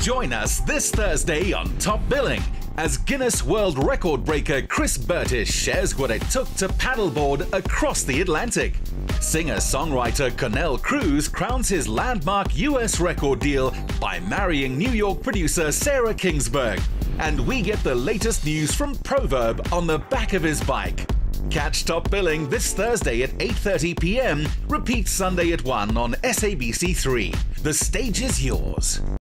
Join us this Thursday on Top Billing as Guinness World Record breaker Chris Bertish shares what it took to paddleboard across the Atlantic. Singer-songwriter Connell Cruise crowns his landmark US record deal by marrying New York producer Sarah Kingsburg. And we get the latest news from Proverb on the back of his bike. Catch Top Billing this Thursday at 8:30 p.m. Repeat Sunday at 1 on SABC3. The stage is yours.